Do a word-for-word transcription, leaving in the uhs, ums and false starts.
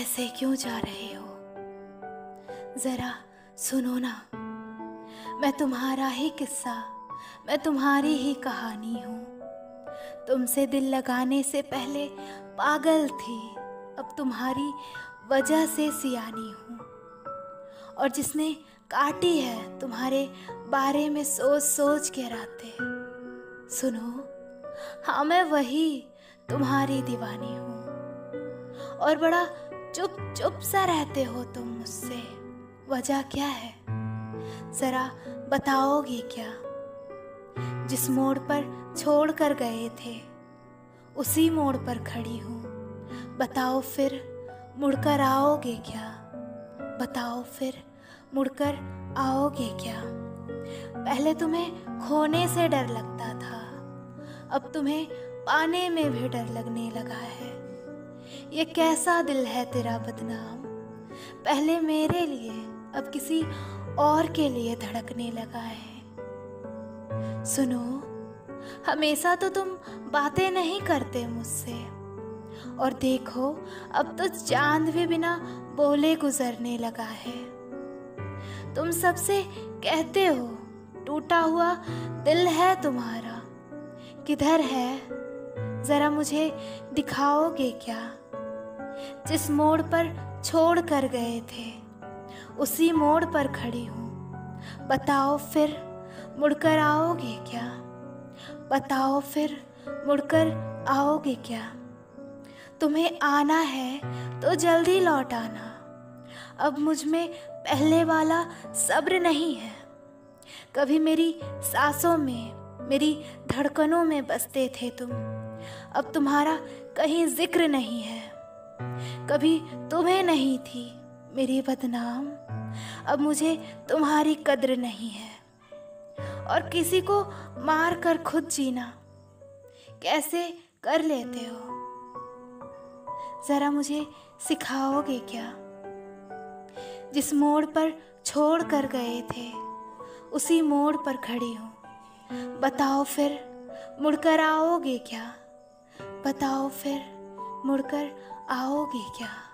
ऐसे क्यों जा रहे हो? जरा सुनो ना, मैं तुम्हारा ही किस्सा, मैं तुम्हारी ही कहानी हूँ। तुमसे दिल लगाने से पहले पागल थी, अब तुम्हारी वजह से सियानी हूँ। और जिसने काटी है तुम्हारे बारे में सोच सोच के रातें, सुनो, हाँ मैं वही तुम्हारी दीवानी हूँ। और बड़ा चुप चुप सा रहते हो तुम मुझसे, वजह क्या है जरा बताओगे क्या? जिस मोड़ पर छोड़ कर गए थे उसी मोड़ पर खड़ी हूँ, बताओ फिर मुड़कर आओगे क्या? बताओ फिर मुड़कर आओगे क्या? पहले तुम्हें खोने से डर लगता था, अब तुम्हें पाने में भी डर लगने लगा है। ये कैसा दिल है तेरा बदनाम, पहले मेरे लिए अब किसी और के लिए धड़कने लगा है। सुनो, हमेशा तो तुम बातें नहीं करते मुझसे, और देखो अब तो चांद भी बिना बोले गुजरने लगा है। तुम सबसे कहते हो टूटा हुआ दिल है तुम्हारा, किधर है जरा मुझे दिखाओगे क्या? जिस मोड़ पर छोड़ कर गए थे उसी मोड़ पर खड़ी हूँ, बताओ फिर मुड़कर आओगे क्या? बताओ फिर मुड़कर आओगे क्या? तुम्हें आना है तो जल्दी लौट आना, अब मुझ में पहले वाला सब्र नहीं है। कभी मेरी सांसों में, मेरी धड़कनों में बसते थे तुम, अब तुम्हारा कहीं जिक्र नहीं है। कभी तुम्हें नहीं थी मेरी बदनाम, अब मुझे तुम्हारी कद्र नहीं है। और किसी को मार कर खुद जीना कैसे कर लेते हो, जरा मुझे सिखाओगे क्या? जिस मोड़ पर छोड़ कर गए थे उसी मोड़ पर खड़ी हूँ, बताओ फिर मुड़कर आओगे क्या? बताओ फिर मुड़कर आओगे क्या?